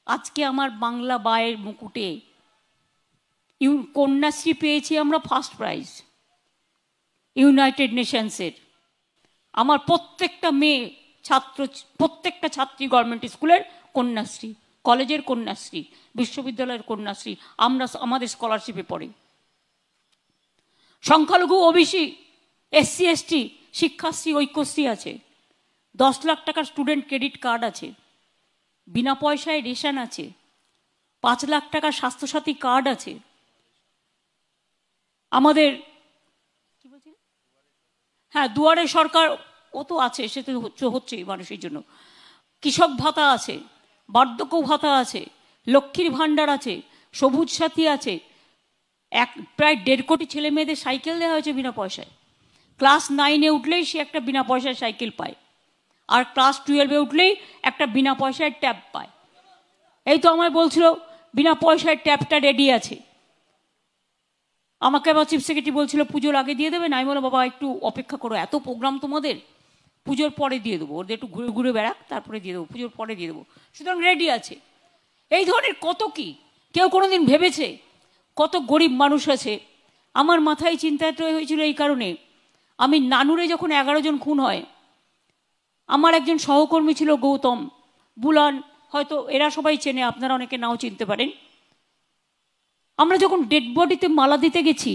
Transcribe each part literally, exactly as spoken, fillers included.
আজকে আমার বাংলা বায়ের মুকুটে কন্যাশ্রী পেয়েছি আমরা ফার্স্ট প্রাইজ ইউনাইটেড নেশনসের। আমার প্রত্যেকটা মেয়ে ছাত্র প্রত্যেকটা ছাত্রী গভর্নমেন্ট স্কুলের কন্যাশ্রী, কলেজের কন্যাশ্রী, বিশ্ববিদ্যালয়ের কন্যাশ্রী, আমরা আমাদের স্কলারশিপে পড়ে। সংখ্যালঘু OBC SC ST Shikshashree Aikyashree আছে, দশ লাখ টাকার স্টুডেন্ট ক্রেডিট কার্ড আছে, বিনা পয়সায় রেশন আছে, পাঁচ লাখ টাকার স্বাস্থ্যসাথী কার্ড আছে, আমাদের কি বলছি হ্যাঁ দুয়ারে সরকার ও তো আছে, সে তো হচ্ছে মানুষের জন্য, কৃষক ভাতা আছে, বার্ধক্য ভাতা আছে, লক্ষ্মীর ভাণ্ডার আছে, সবুজ সাথী আছে, এক প্রায় দেড় কোটি ছেলে মেয়েদের সাইকেল দেওয়া হয়েছে বিনা পয়সায়। ক্লাস নাইনে উঠলেই সে একটা বিনা পয়সায় সাইকেল পায়, আর ক্লাস টুয়েলভে উঠলেই একটা বিনা পয়সায় ট্যাব পায়। এই তো আমায় বলছিল বিনা পয়সায় ট্যাবটা রেডি আছে। আমাকে আবার চিফ সেক্রেটারি বলছিল পুজোর আগে দিয়ে দেবেন। আমি বললাম বাবা একটু অপেক্ষা করো, এত প্রোগ্রাম তোমাদের, পুজোর পরে দিয়ে দেবো, ওদের একটু ঘুরে ঘুরে বেড়াক তারপরে দিয়ে দেবো, পুজোর পরে দিয়ে দেবো, সুতরাং রেডি আছে। এই ধরনের কত কি কেউ কোনোদিন ভেবেছে? কত গরিব মানুষ আছে। আমার মাথায় চিন্তাটা হয়েছিল এই কারণে, আমি নানুরে যখন এগারো জন খুন হয়, আমার একজন সহকর্মী ছিল গৌতম, বুলান, হয়তো এরা সবাই চেনে, আপনারা অনেকে নাও চিনতে পারেন। আমরা যখন ডেড বডিতে মালা দিতে গেছি,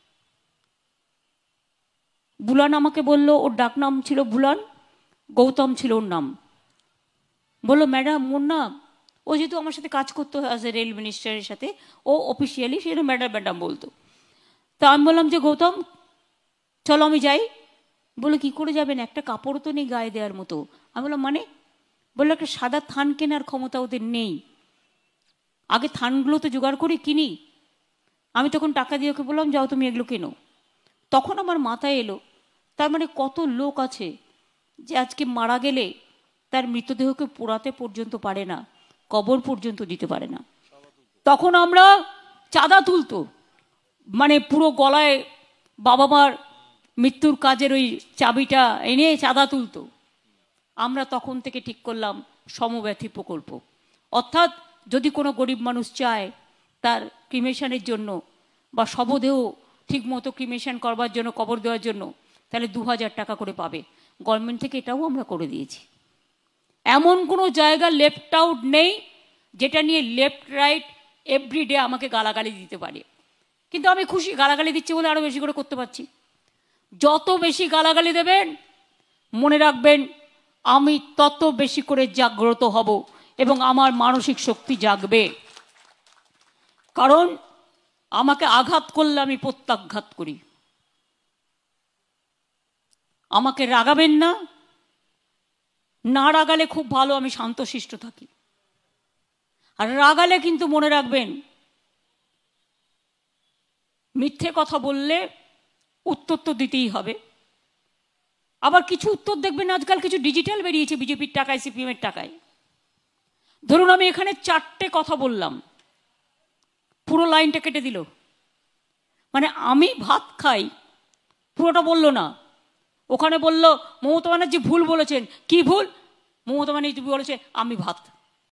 বুলান আমাকে বলল, ওর ডাক নাম ছিল বুলান, গৌতম ছিল ওর নাম, বললো ম্যাডাম ওর নাম, ও যেহেতু আমার সাথে কাজ করতো অ্যাজ এ রেল মিনিস্টারের সাথে, ও অফিসিয়ালি সেটা ম্যাডাম ম্যাডাম বলতো। তা আমি বললাম যে গৌতম চলো আমি যাই। বলে কি করে যাবেন, একটা কাপড় তো নেই গায়ে দেওয়ার মতো। আমি বললাম মানে? বললো একটা সাদা থান কেনার ক্ষমতা ওদের নেই, আগে থানগুলো তো জোগাড় করে কিনি। আমি তখন টাকা দিয়ে ওকে বললাম যাও তুমি এগুলো কেনো। তখন আমার মাথায় এলো, তার মানে কত লোক আছে যে আজকে মারা গেলে তার মৃতদেহকে পোড়াতে পর্যন্ত পারে না, কবর পর্যন্ত দিতে পারে না। তখন আমরা চাঁদা তুলতো, মানে পুরো গলায় বাবা মার মৃত্যুর কাজের ওই চাবিটা এনে চাঁদা তুলতো। আমরা তখন থেকে ঠিক করলাম সমব্যথী প্রকল্প, অর্থাৎ যদি কোনো গরিব মানুষ চায় তার ক্রিমেশনের জন্য বা শবদেহ ঠিক মতো ক্রিমেশন করবার জন্য, কবর দেওয়ার জন্য, তাহলে দু হাজার টাকা করে পাবে গভর্নমেন্ট থেকে। এটাও আমরা করে দিয়েছি। এমন কোনো জায়গা লেফট আউট নেই যেটা নিয়ে লেফট রাইট এভরিডে আমাকে গালাগালি দিতে পারে। কিন্তু আমি খুশি, গালাগালি দিচ্ছে বলে আরও বেশি করে করতে পারছি। যত বেশি গালাগালি দেবেন মনে রাখবেন আমি তত বেশি করে জাগ্রত হব এবং আমার মানসিক শক্তি জাগবে। কারণ আমাকে আঘাত করলে আমি প্রত্যাঘাত করি। আমাকে রাগাবেন না, না রাগালে খুব ভালো, আমি শান্তশিষ্ট থাকি। আর রাগালে কিন্তু মনে রাখবেন মিথ্যে কথা বললে উত্তর তো দিতেই হবে। আবার কিছু উত্তর দেখবেন আজকাল কিছু ডিজিটাল বেরিয়েছে বিজেপির টাকায়, সিপিএমের টাকায়। ধরুন আমি এখানে চারটে কথা বললাম, পুরো লাইনটা কেটে দিল, মানে আমি ভাত খাই পুরোটা বললো না। ওখানে বলল মমতা ব্যানার্জি ভুল বলেছেন। কি ভুল? মমতা ব্যানার্জি বলেছে আমি ভাত